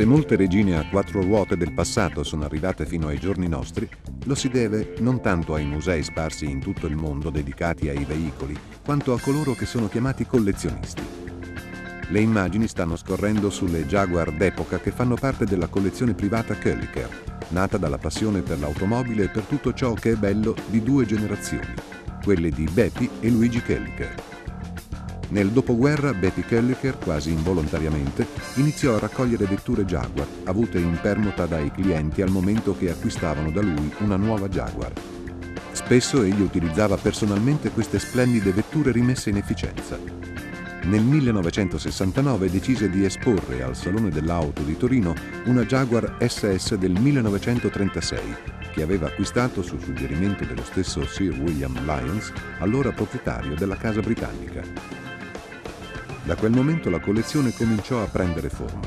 Se molte regine a quattro ruote del passato sono arrivate fino ai giorni nostri, lo si deve non tanto ai musei sparsi in tutto il mondo dedicati ai veicoli, quanto a coloro che sono chiamati collezionisti. Le immagini stanno scorrendo sulle Jaguar d'epoca che fanno parte della collezione privata Koelliker, nata dalla passione per l'automobile e per tutto ciò che è bello di due generazioni, quelle di Bepi e Luigi Koelliker. Nel dopoguerra Bepi Koelliker, quasi involontariamente, iniziò a raccogliere vetture Jaguar, avute in permuta dai clienti al momento che acquistavano da lui una nuova Jaguar. Spesso egli utilizzava personalmente queste splendide vetture rimesse in efficienza. Nel 1969 decise di esporre al Salone dell'Auto di Torino una Jaguar SS del 1936, che aveva acquistato su suggerimento dello stesso Sir William Lyons, allora proprietario della casa britannica. Da quel momento la collezione cominciò a prendere forma.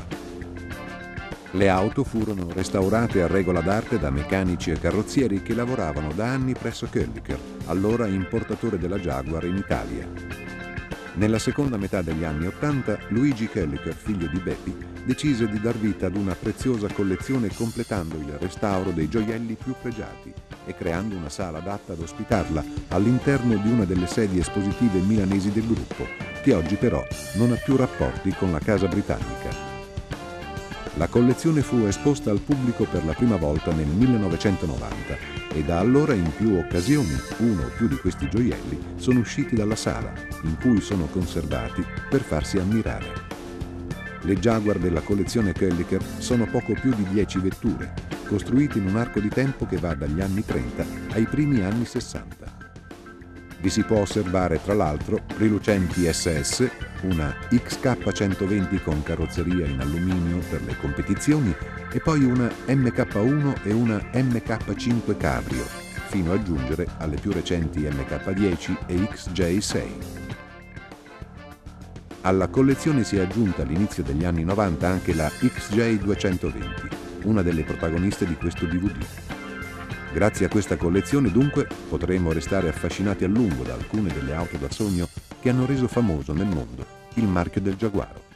Le auto furono restaurate a regola d'arte da meccanici e carrozzieri che lavoravano da anni presso Koelliker, allora importatore della Jaguar in Italia. Nella seconda metà degli anni '80, Luigi Koelliker, figlio di Bepi, decise di dar vita ad una preziosa collezione completando il restauro dei gioielli più pregiati e creando una sala adatta ad ospitarla all'interno di una delle sedi espositive milanesi del gruppo, che oggi però non ha più rapporti con la casa britannica. La collezione fu esposta al pubblico per la prima volta nel 1990 e da allora in più occasioni uno o più di questi gioielli sono usciti dalla sala, in cui sono conservati per farsi ammirare. Le Jaguar della collezione Koelliker sono poco più di 10 vetture, costruite in un arco di tempo che va dagli anni 30 ai primi anni 60. Vi si può osservare tra l'altro rilucenti SS, una XK120 con carrozzeria in alluminio per le competizioni e poi una MK1 e una MK5 Cabrio, fino a giungere alle più recenti MK10 e XJ6. Alla collezione si è aggiunta all'inizio degli anni 90 anche la XJ220, una delle protagoniste di questo DVD. Grazie a questa collezione, dunque, potremo restare affascinati a lungo da alcune delle auto da sogno che hanno reso famoso nel mondo il marchio del Giaguaro.